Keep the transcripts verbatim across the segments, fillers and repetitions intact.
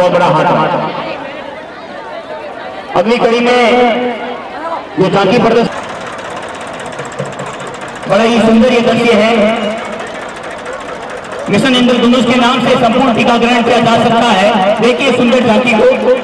बहुत बड़ा हाथ। अगली कड़ी में ये झांकी प्रदर्शन बड़ा ही सुंदर ये दृश्य है। मिशन इंद्रधनुष के नाम से संपूर्ण टीकाकरण किया जा सकता है। देखिए सुंदर झांकी को।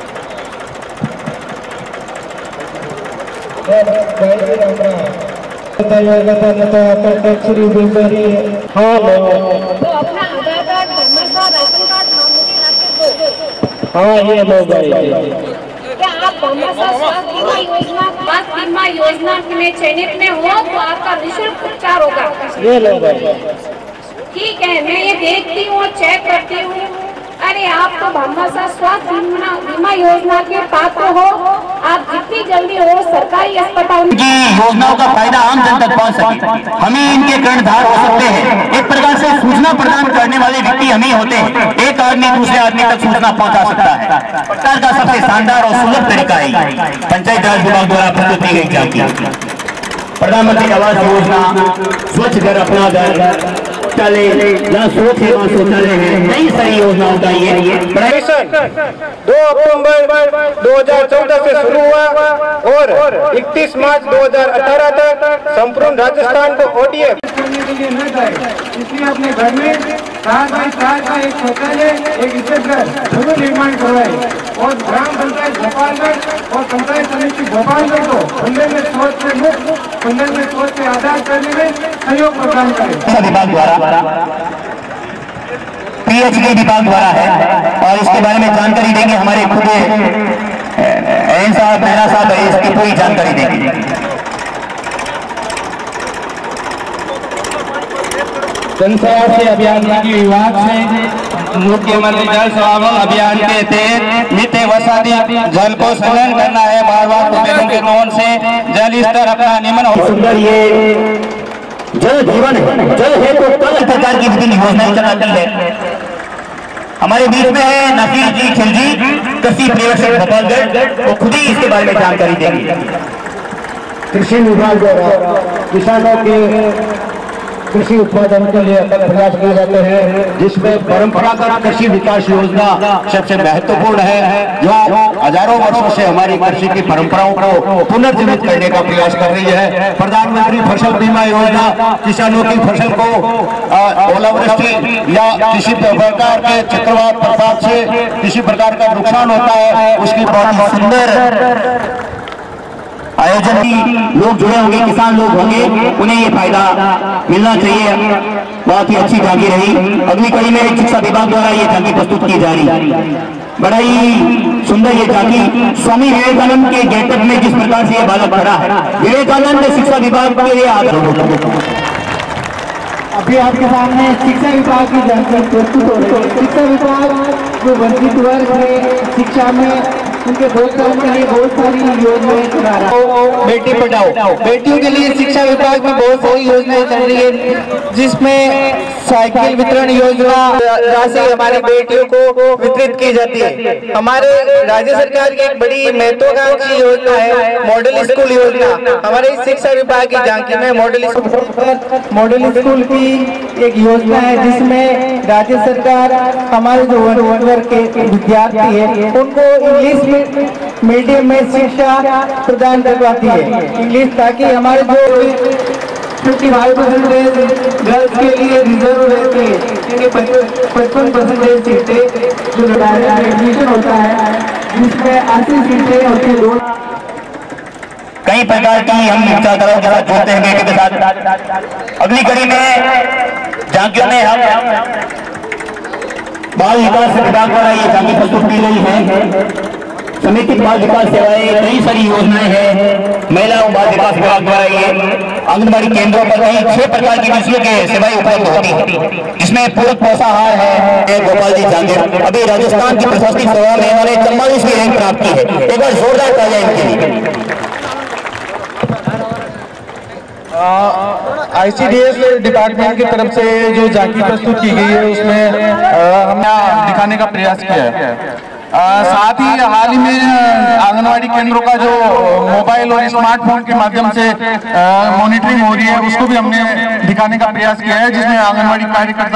हाँ ये लोग क्या आप स्वास्थ्य बीमा योजना स्वास्थ्य बीमा योजना में चयनित में हो तो आपका निःशुल्क उपचार होगा। ये लोग ठीक है, मैं ये देखती हूँ, चेक करती हूँ। अरे आप तो भामाशाह स्वास्थ्य बीमा बीमा योजना के पात्र हो। आप जितनी जल्दी हो सरकारी अस्पताल की योजनाओं का फायदा आम जन तक पहुंच सके, हमें इनके कर्णधार हो सकते हैं। एक प्रकार से सूचना प्रदान करने वाले व्यक्ति हम ही होते हैं। एक आदमी दूसरे आदमी तक सूचना पहुंचा सकता है। सरकार का सबसे शानदार और सुलभ तरीका है पंचायत राज विभाग द्वारा प्रस्तुत की गई झांकी। प्रधानमंत्री आवास योजना, स्वच्छ घर अपना घर, जहाँ सोच है वहाँ शौचालय है, कई सारी योजनाओं का ये दो अक्टूबर दो हजार चौदह से शुरू हुआ और इकतीस मार्च दो हजार अठारह तक संपूर्ण राजस्थान को ओडीएफ करने के लिए न जाए, इसलिए अपने घर में चार बाई चार का एक शौचालय, एक इज्जत घर जरूर निर्माण करवाए और ग्राम पंचायत गोपालगढ़ और पंचायत समिति गोपालगढ़ को खुले में शौच से मुक्त, खुले में शौच से आजाद करने में सहयोग प्रदान करें। विभाग द्वारा पीएचडी विभाग द्वारा है और इसके बारे में जानकारी देंगे हमारे खुद एन साहब, मेहरा साहब इसकी पूरी जानकारी देंगे। जनस्वास्थ्य अभियान की विभाग से मुख्यमंत्री जल स्वावल अभियान के तहत नित्य वसादी जल को संग्रहण करना है। बार बार कुबेरों के नोन से जल स्तर अपना निम्न हो। सुंदर ये जल जीवन है, जल है तो कई प्रकार की विभिन्न योजनाएं चलाती है। हमारे बीच में है नसीर जी खिलजी, कृषि पर्यवेक्षक गोपालगढ़, वो खुद ही इसके बारे में जानकारी देंगे। कृषि विभाग द्वारा किसानों के कृषि उत्पादन के लिए प्रयास किए जाते हैं, जिसमें परंपरागत कृषि विकास योजना सबसे महत्वपूर्ण है, जो हजारों वर्षों से हमारी कृषि की परंपराओं को पुनर्जीवित करने का प्रयास कर रही है। प्रधानमंत्री फसल बीमा योजना किसानों की फसल को ओलावृष्टि या किसी प्रकार के चक्रवात प्रभाव से किसी प्रकार का नुकसान होता है, उसकी बहुत सुंदर आयोजन की लोग जुड़े होंगे, किसान लोग होंगे, उन्हें ये फायदा मिलना चाहिए। बहुत ही अच्छी झांकी रही। अगली कड़ी में शिक्षा विभाग द्वारा ये झांकी प्रस्तुत की जा रही। बड़ा ही सुंदर ये झांकी स्वामी विवेकानंद के गेटअप में जिस प्रकार से ये बालक खड़ा है, विवेकानंद शिक्षा विभाग के लिए अभी आपके सामने शिक्षा विभाग की जानकारी प्रस्तुत हो रही है। शिक्षा विभाग जो वंचित वर्ग है शिक्षा में उनके प्रोत्साहन के लिए बहुत सारी योजनाएं चला रहा है। बेटी पढ़ाओ, बेटियों के लिए शिक्षा विभाग में बहुत सारी योजनाएं चल रही है, जिसमें साइकिल वितरण योजना राशि हमारी बेटियों को वितरित की जाती है। हमारे राज्य सरकार की एक बड़ी महत्वाकांक्षी योजना है मॉडल स्कूल योजना। हमारे शिक्षा विभाग की झांकी में मॉडल स्कूल मॉडल स्कूल की एक योजना है, जिसमें राज्य सरकार हमारे जो वर्ग के विद्यार्थी है उनको इंग्लिश मीडियम में शिक्षा प्रदान करवाती है, इंग्लिश, ताकि हमारे जो फिफ्टी फाइव परसेंटेज गर्ल्स के लिए रिजर्व रहती है, क्योंकि पचपन परसेंटेज सीटें जो एडमिशन होता है जिसमें अस्सी सीटें होती है। कई प्रकार की हम शिक्षा करो के साथ जोड़ते हैं बेटे के साथ। अगली कड़ी में झांकियों में हम बाल विकास विभाग द्वारा ये झांकी प्रस्तुत की गई है। समेकित बाल विकास सेवाएं कई सारी योजनाएं हैं। महिला और बाल विकास विभाग द्वारा ये आंगनबाड़ी केंद्रों पर कई छह प्रकार की विषयों के सेवाएं उपलब्ध होती है, जिसमें पूरक पोषाहार है। गोपाल जी जांगे अभी राजस्थान की प्रशासनिक सेवा में इन्होंने चौवालीसवीं रैंक प्राप्त की है। एक बार जोरदार तालियां इनके लिए। आईसीडीएस डिपार्टमेंट की तरफ से जो झांकी प्रस्तुत की गई है उसमें हमने दिखाने का प्रयास किया है। आ, साथ ही हाल ही में आंगनवाड़ी केंद्रों का जो मोबाइल और स्मार्टफोन के माध्यम से मॉनिटरिंग हो रही है उसको भी हमने दिखाने का प्रयास किया है, जिसमें आंगनवाड़ी कार्यकर्ता